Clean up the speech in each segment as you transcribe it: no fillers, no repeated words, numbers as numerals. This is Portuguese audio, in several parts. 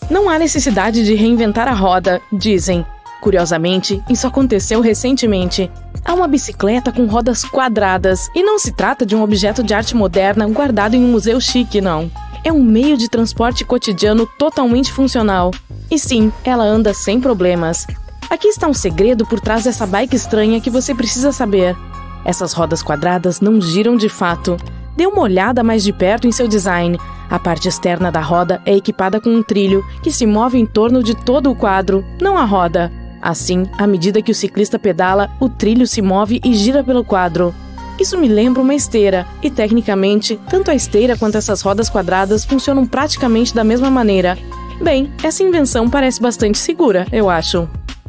Não há necessidade de reinventar a roda, dizem. Curiosamente, isso aconteceu recentemente. Há uma bicicleta com rodas quadradas, e não se trata de um objeto de arte moderna guardado em um museu chique, não. É um meio de transporte cotidiano totalmente funcional. E sim, ela anda sem problemas. Aqui está um segredo por trás dessa bike estranha que você precisa saber. Essas rodas quadradas não giram de fato. Dê uma olhada mais de perto em seu design. A parte externa da roda é equipada com um trilho que se move em torno de todo o quadro, não a roda. Assim, à medida que o ciclista pedala, o trilho se move e gira pelo quadro. Isso me lembra uma esteira, e tecnicamente, tanto a esteira quanto essas rodas quadradas funcionam praticamente da mesma maneira. Bem, essa invenção parece bastante segura, eu acho.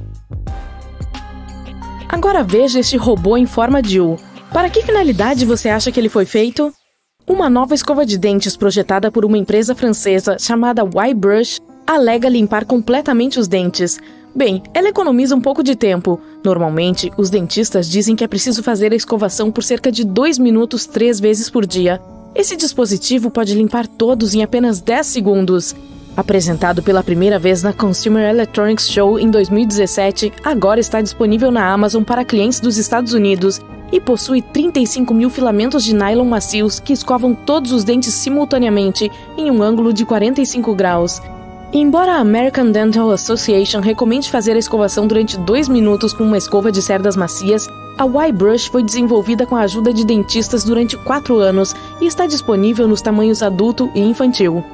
Agora veja este robô em forma de U. Para que finalidade você acha que ele foi feito? Uma nova escova de dentes projetada por uma empresa francesa chamada Y-Brush alega limpar completamente os dentes. Bem, ela economiza um pouco de tempo. Normalmente, os dentistas dizem que é preciso fazer a escovação por cerca de 2 minutos 3 vezes por dia. Esse dispositivo pode limpar todos em apenas 10 segundos. Apresentado pela primeira vez na Consumer Electronics Show em 2017, agora está disponível na Amazon para clientes dos Estados Unidos e possui 35 mil filamentos de nylon macios que escovam todos os dentes simultaneamente em um ângulo de 45 graus. Embora a American Dental Association recomende fazer a escovação durante 2 minutos com uma escova de cerdas macias, a Y-Brush foi desenvolvida com a ajuda de dentistas durante 4 anos e está disponível nos tamanhos adulto e infantil.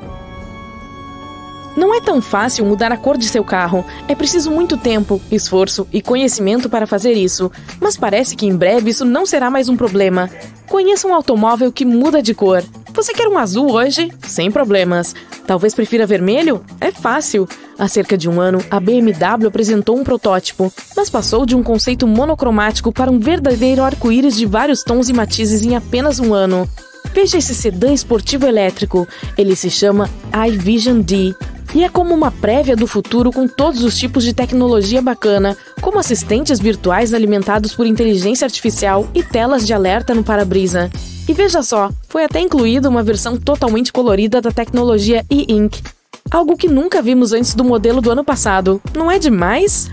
Não é tão fácil mudar a cor de seu carro. É preciso muito tempo, esforço e conhecimento para fazer isso. Mas parece que em breve isso não será mais um problema. Conheça um automóvel que muda de cor. Você quer um azul hoje? Sem problemas. Talvez prefira vermelho? É fácil. Há cerca de um ano, a BMW apresentou um protótipo, mas passou de um conceito monocromático para um verdadeiro arco-íris de vários tons e matizes em apenas um ano. Veja esse sedã esportivo elétrico. Ele se chama iVision D. E é como uma prévia do futuro com todos os tipos de tecnologia bacana, como assistentes virtuais alimentados por inteligência artificial e telas de alerta no para-brisa. E veja só, foi até incluída uma versão totalmente colorida da tecnologia e-ink. Algo que nunca vimos antes do modelo do ano passado. Não é demais?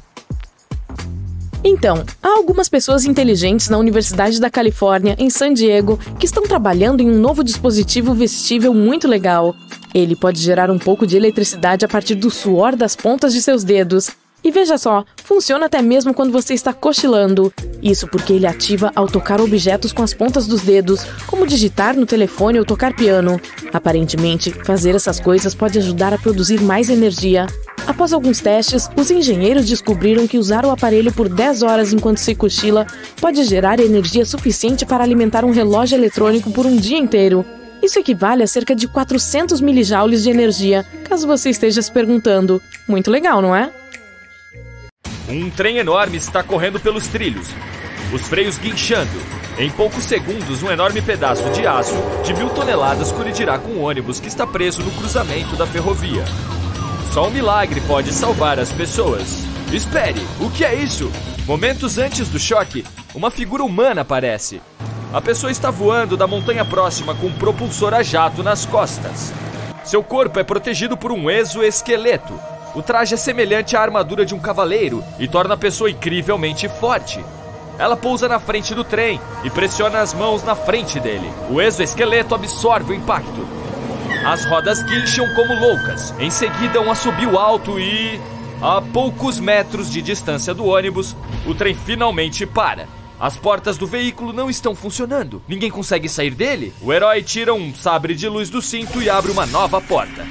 Então, há algumas pessoas inteligentes na Universidade da Califórnia, em San Diego, que estão trabalhando em um novo dispositivo vestível muito legal. Ele pode gerar um pouco de eletricidade a partir do suor das pontas de seus dedos. E veja só, funciona até mesmo quando você está cochilando. Isso porque ele ativa ao tocar objetos com as pontas dos dedos, como digitar no telefone ou tocar piano. Aparentemente, fazer essas coisas pode ajudar a produzir mais energia. Após alguns testes, os engenheiros descobriram que usar o aparelho por 10 horas enquanto se cochila pode gerar energia suficiente para alimentar um relógio eletrônico por um dia inteiro. Isso equivale a cerca de 400 milijoules de energia, caso você esteja se perguntando. Muito legal, não é? Um trem enorme está correndo pelos trilhos, os freios guinchando. Em poucos segundos, um enorme pedaço de aço de 1000 toneladas colidirá com o ônibus que está preso no cruzamento da ferrovia. Só um milagre pode salvar as pessoas. Espere, o que é isso? Momentos antes do choque, uma figura humana aparece. A pessoa está voando da montanha próxima com um propulsor a jato nas costas. Seu corpo é protegido por um exoesqueleto. O traje é semelhante à armadura de um cavaleiro e torna a pessoa incrivelmente forte. Ela pousa na frente do trem e pressiona as mãos na frente dele. O exoesqueleto absorve o impacto. As rodas guincham como loucas. Em seguida, um assobio alto e... a poucos metros de distância do ônibus, o trem finalmente para. As portas do veículo não estão funcionando. Ninguém consegue sair dele. O herói tira um sabre de luz do cinto e abre uma nova porta.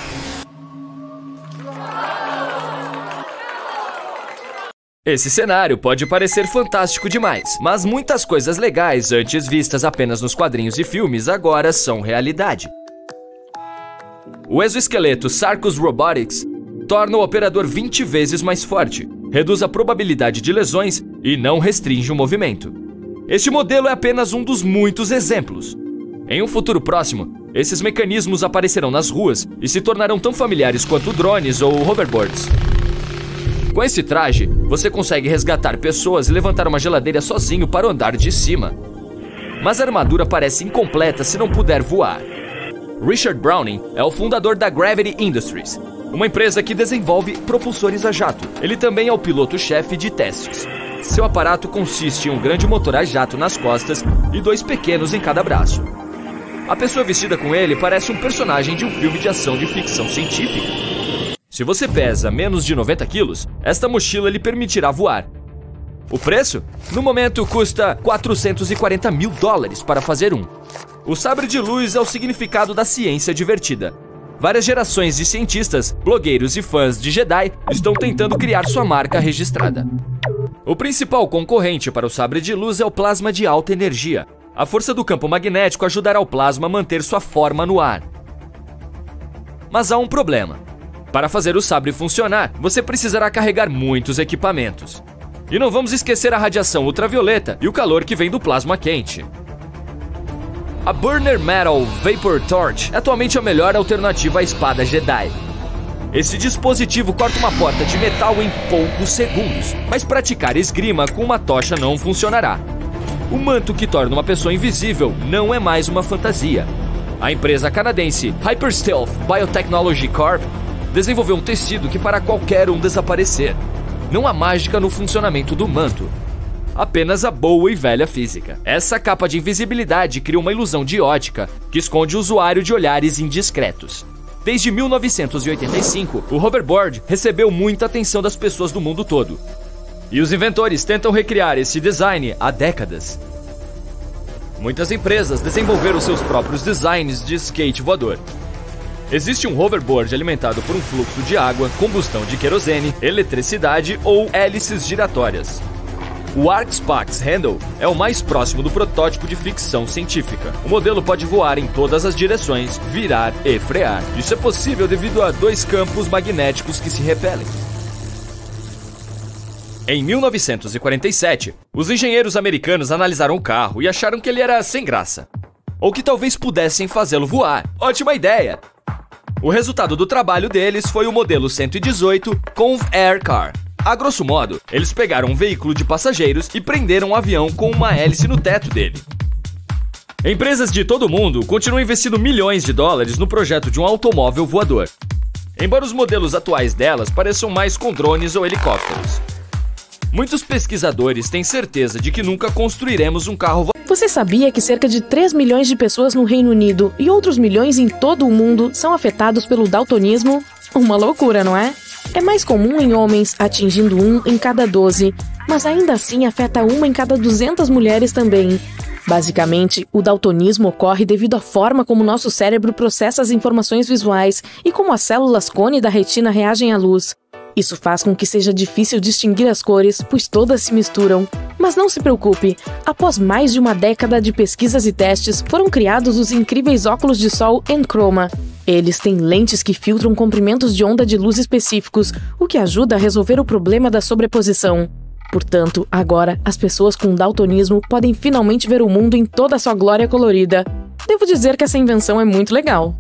Esse cenário pode parecer fantástico demais, mas muitas coisas legais, antes vistas apenas nos quadrinhos e filmes, agora são realidade. O exoesqueleto Sarcos Robotics torna o operador 20 vezes mais forte, reduz a probabilidade de lesões e não restringe o movimento. Este modelo é apenas um dos muitos exemplos. Em um futuro próximo, esses mecanismos aparecerão nas ruas e se tornarão tão familiares quanto drones ou hoverboards. Com esse traje, você consegue resgatar pessoas e levantar uma geladeira sozinho para o andar de cima. Mas a armadura parece incompleta se não puder voar. Richard Browning é o fundador da Gravity Industries, uma empresa que desenvolve propulsores a jato. Ele também é o piloto-chefe de testes. Seu aparato consiste em um grande motor a jato nas costas e 2 pequenos em cada braço. A pessoa vestida com ele parece um personagem de um filme de ação de ficção científica. Se você pesa menos de 90 quilos, esta mochila lhe permitirá voar. O preço? No momento custa $440 mil para fazer um. O sabre de luz é o significado da ciência divertida. Várias gerações de cientistas, blogueiros e fãs de Jedi estão tentando criar sua marca registrada. O principal concorrente para o sabre de luz é o plasma de alta energia. A força do campo magnético ajudará o plasma a manter sua forma no ar. Mas há um problema. Para fazer o sabre funcionar, você precisará carregar muitos equipamentos. E não vamos esquecer a radiação ultravioleta e o calor que vem do plasma quente. A Burner Metal Vapor Torch é atualmente a melhor alternativa à espada Jedi. Esse dispositivo corta uma porta de metal em poucos segundos, mas praticar esgrima com uma tocha não funcionará. O manto que torna uma pessoa invisível não é mais uma fantasia. A empresa canadense Hyper Stealth Biotechnology Corp desenvolveu um tecido que fará qualquer um desaparecer. Não há mágica no funcionamento do manto, apenas a boa e velha física. Essa capa de invisibilidade cria uma ilusão de ótica que esconde o usuário de olhares indiscretos. Desde 1985, o hoverboard recebeu muita atenção das pessoas do mundo todo. E os inventores tentam recriar esse design há décadas. Muitas empresas desenvolveram seus próprios designs de skate voador. Existe um hoverboard alimentado por um fluxo de água, combustão de querosene, eletricidade ou hélices giratórias. O ArcSpax Handle é o mais próximo do protótipo de ficção científica. O modelo pode voar em todas as direções, virar e frear. Isso é possível devido a 2 campos magnéticos que se repelem. Em 1947, os engenheiros americanos analisaram o carro e acharam que ele era sem graça. Ou que talvez pudessem fazê-lo voar. Ótima ideia! O resultado do trabalho deles foi o modelo 118 Conv Air Car. A grosso modo, eles pegaram um veículo de passageiros e prenderam um avião com uma hélice no teto dele. Empresas de todo o mundo continuam investindo milhões de dólares no projeto de um automóvel voador. Embora os modelos atuais delas pareçam mais com drones ou helicópteros. Muitos pesquisadores têm certeza de que nunca construiremos um carro voador. Você sabia que cerca de 3 milhões de pessoas no Reino Unido e outros milhões em todo o mundo são afetados pelo daltonismo? Uma loucura, não é? É mais comum em homens, atingindo 1 em cada 12, mas ainda assim afeta 1 em cada 200 mulheres também. Basicamente, o daltonismo ocorre devido à forma como nosso cérebro processa as informações visuais e como as células cone da retina reagem à luz. Isso faz com que seja difícil distinguir as cores, pois todas se misturam. Mas não se preocupe, após mais de uma década de pesquisas e testes, foram criados os incríveis óculos de sol Enchroma. Eles têm lentes que filtram comprimentos de onda de luz específicos, o que ajuda a resolver o problema da sobreposição. Portanto, agora, as pessoas com daltonismo podem finalmente ver o mundo em toda a sua glória colorida. Devo dizer que essa invenção é muito legal.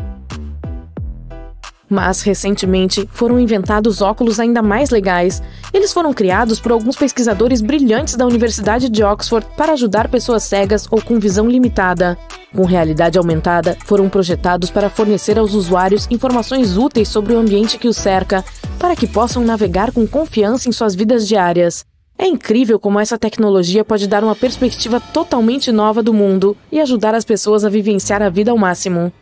Mas, recentemente, foram inventados óculos ainda mais legais. Eles foram criados por alguns pesquisadores brilhantes da Universidade de Oxford para ajudar pessoas cegas ou com visão limitada. Com realidade aumentada, foram projetados para fornecer aos usuários informações úteis sobre o ambiente que os cerca, para que possam navegar com confiança em suas vidas diárias. É incrível como essa tecnologia pode dar uma perspectiva totalmente nova do mundo e ajudar as pessoas a vivenciar a vida ao máximo.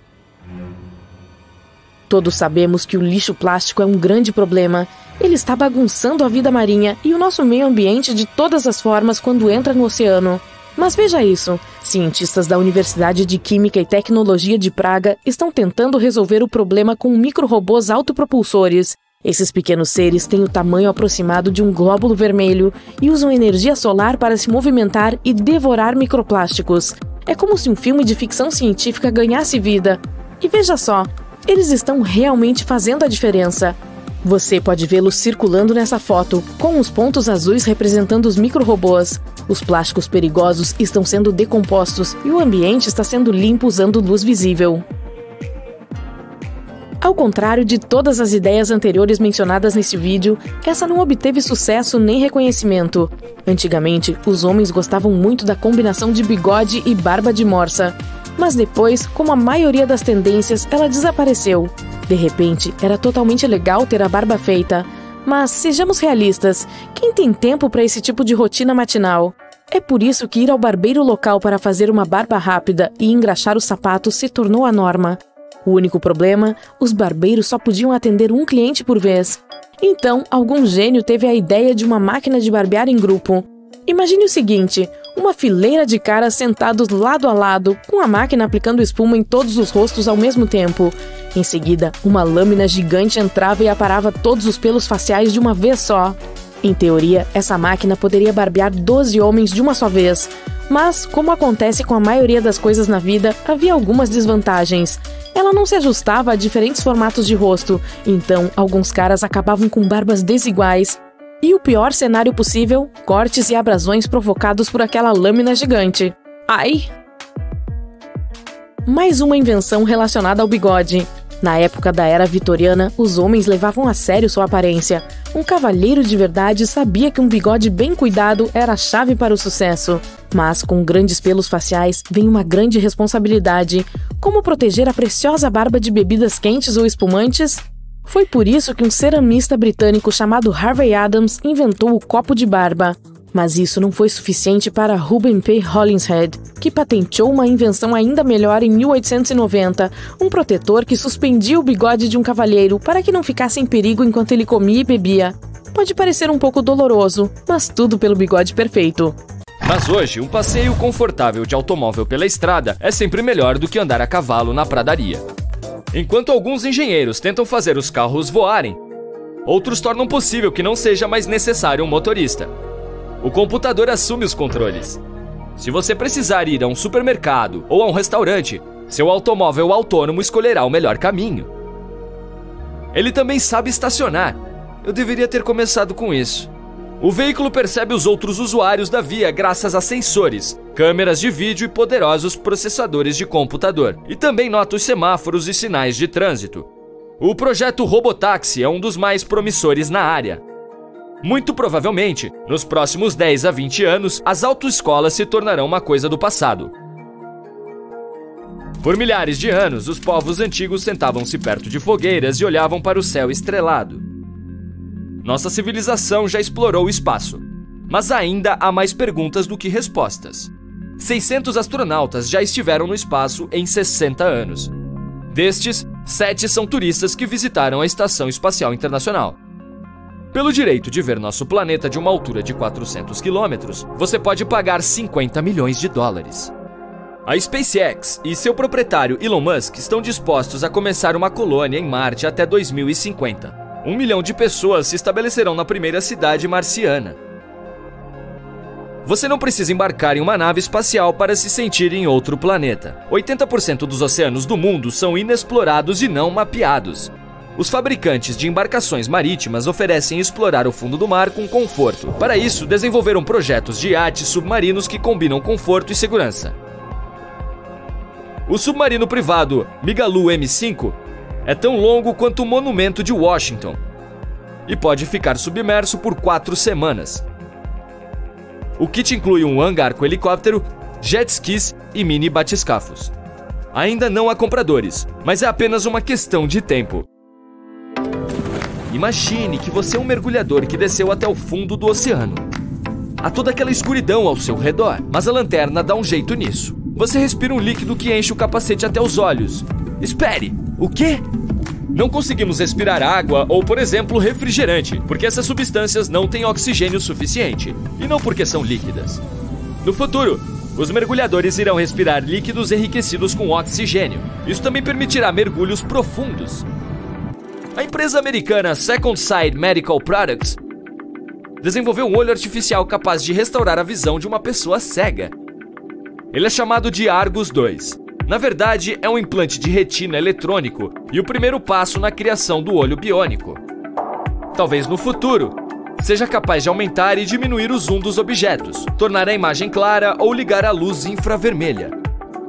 Todos sabemos que o lixo plástico é um grande problema. Ele está bagunçando a vida marinha e o nosso meio ambiente de todas as formas quando entra no oceano. Mas veja isso, cientistas da Universidade de Química e Tecnologia de Praga estão tentando resolver o problema com micro-robôs autopropulsores. Esses pequenos seres têm o tamanho aproximado de um glóbulo vermelho e usam energia solar para se movimentar e devorar microplásticos. É como se um filme de ficção científica ganhasse vida. E veja só, eles estão realmente fazendo a diferença. Você pode vê-los circulando nessa foto, com os pontos azuis representando os micro-robôs. Os plásticos perigosos estão sendo decompostos e o ambiente está sendo limpo usando luz visível. Ao contrário de todas as ideias anteriores mencionadas nesse vídeo, essa não obteve sucesso nem reconhecimento. Antigamente, os homens gostavam muito da combinação de bigode e barba de morsa. Mas depois, como a maioria das tendências, ela desapareceu. De repente, era totalmente legal ter a barba feita. Mas, sejamos realistas, quem tem tempo para esse tipo de rotina matinal? É por isso que ir ao barbeiro local para fazer uma barba rápida e engraxar os sapatos se tornou a norma. O único problema, os barbeiros só podiam atender um cliente por vez. Então, algum gênio teve a ideia de uma máquina de barbear em grupo. Imagine o seguinte, uma fileira de caras sentados lado a lado, com a máquina aplicando espuma em todos os rostos ao mesmo tempo. Em seguida, uma lâmina gigante entrava e aparava todos os pelos faciais de uma vez só. Em teoria, essa máquina poderia barbear 12 homens de uma só vez. Mas, como acontece com a maioria das coisas na vida, havia algumas desvantagens. Ela não se ajustava a diferentes formatos de rosto, então alguns caras acabavam com barbas desiguais. E o pior cenário possível, cortes e abrasões provocados por aquela lâmina gigante. Ai! Mais uma invenção relacionada ao bigode. Na época da Era Vitoriana, os homens levavam a sério sua aparência. Um cavalheiro de verdade sabia que um bigode bem cuidado era a chave para o sucesso. Mas com grandes pelos faciais vem uma grande responsabilidade. Como proteger a preciosa barba de bebidas quentes ou espumantes? Foi por isso que um ceramista britânico chamado Harvey Adams inventou o copo de barba. Mas isso não foi suficiente para Reuben P. Hollinshead, que patenteou uma invenção ainda melhor em 1890, um protetor que suspendia o bigode de um cavalheiro para que não ficasse em perigo enquanto ele comia e bebia. Pode parecer um pouco doloroso, mas tudo pelo bigode perfeito. Mas hoje, um passeio confortável de automóvel pela estrada é sempre melhor do que andar a cavalo na pradaria. Enquanto alguns engenheiros tentam fazer os carros voarem, outros tornam possível que não seja mais necessário um motorista. O computador assume os controles. Se você precisar ir a um supermercado ou a um restaurante, seu automóvel autônomo escolherá o melhor caminho. Ele também sabe estacionar. Eu deveria ter começado com isso. O veículo percebe os outros usuários da via graças a sensores, câmeras de vídeo e poderosos processadores de computador. E também nota os semáforos e sinais de trânsito. O projeto Robotaxi é um dos mais promissores na área. Muito provavelmente, nos próximos 10 a 20 anos, as autoescolas se tornarão uma coisa do passado. Por milhares de anos, os povos antigos sentavam-se perto de fogueiras e olhavam para o céu estrelado. Nossa civilização já explorou o espaço, mas ainda há mais perguntas do que respostas. 600 astronautas já estiveram no espaço em 60 anos. Destes, 7 são turistas que visitaram a Estação Espacial Internacional. Pelo direito de ver nosso planeta de uma altura de 400 quilômetros, você pode pagar 50 milhões de dólares. A SpaceX e seu proprietário Elon Musk estão dispostos a começar uma colônia em Marte até 2050. 1 milhão de pessoas se estabelecerão na primeira cidade marciana. Você não precisa embarcar em uma nave espacial para se sentir em outro planeta. 80% dos oceanos do mundo são inexplorados e não mapeados. Os fabricantes de embarcações marítimas oferecem explorar o fundo do mar com conforto. Para isso, desenvolveram projetos de iates submarinos que combinam conforto e segurança. O submarino privado Migalu M5 é tão longo quanto o Monumento de Washington e pode ficar submerso por 4 semanas. O kit inclui um hangar com helicóptero, jet skis e mini batiscafos. Ainda não há compradores, mas é apenas uma questão de tempo. Imagine que você é um mergulhador que desceu até o fundo do oceano. Há toda aquela escuridão ao seu redor, mas a lanterna dá um jeito nisso. Você respira um líquido que enche o capacete até os olhos. Espere! O quê? Não conseguimos respirar água ou, por exemplo, refrigerante, porque essas substâncias não têm oxigênio suficiente, e não porque são líquidas. No futuro, os mergulhadores irão respirar líquidos enriquecidos com oxigênio. Isso também permitirá mergulhos profundos. A empresa americana Second Sight Medical Products desenvolveu um olho artificial capaz de restaurar a visão de uma pessoa cega. Ele é chamado de Argus 2. Na verdade, é um implante de retina eletrônico e o primeiro passo na criação do olho biônico. Talvez no futuro, seja capaz de aumentar e diminuir o zoom dos objetos, tornar a imagem clara ou ligar a luz infravermelha.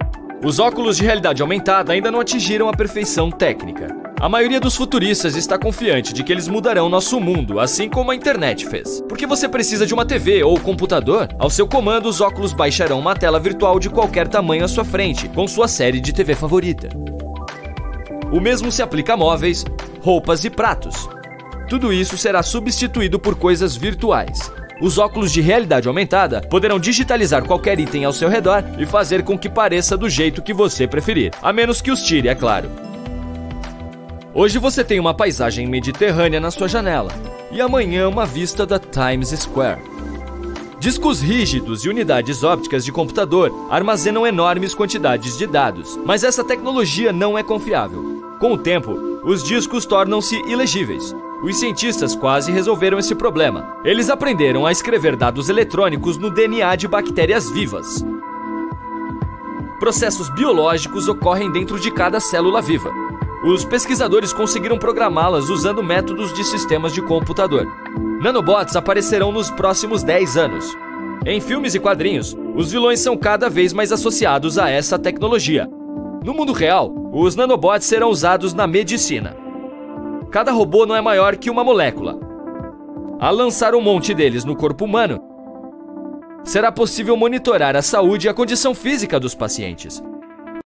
Os óculos de realidade aumentada ainda não atingiram a perfeição técnica. A maioria dos futuristas está confiante de que eles mudarão nosso mundo, assim como a internet fez. Porque você precisa de uma TV ou computador? Ao seu comando, os óculos baixarão uma tela virtual de qualquer tamanho à sua frente, com sua série de TV favorita. O mesmo se aplica a móveis, roupas e pratos. Tudo isso será substituído por coisas virtuais. Os óculos de realidade aumentada poderão digitalizar qualquer item ao seu redor e fazer com que pareça do jeito que você preferir, a menos que os tire, é claro. Hoje você tem uma paisagem mediterrânea na sua janela, e amanhã uma vista da Times Square. Discos rígidos e unidades ópticas de computador armazenam enormes quantidades de dados, mas essa tecnologia não é confiável. Com o tempo, os discos tornam-se ilegíveis. Os cientistas quase resolveram esse problema. Eles aprenderam a escrever dados eletrônicos no DNA de bactérias vivas. Processos biológicos ocorrem dentro de cada célula viva. Os pesquisadores conseguiram programá-las usando métodos de sistemas de computador. Nanobots aparecerão nos próximos 10 anos. Em filmes e quadrinhos, os vilões são cada vez mais associados a essa tecnologia. No mundo real, os nanobots serão usados na medicina. Cada robô não é maior que uma molécula. Ao lançar um monte deles no corpo humano, será possível monitorar a saúde e a condição física dos pacientes.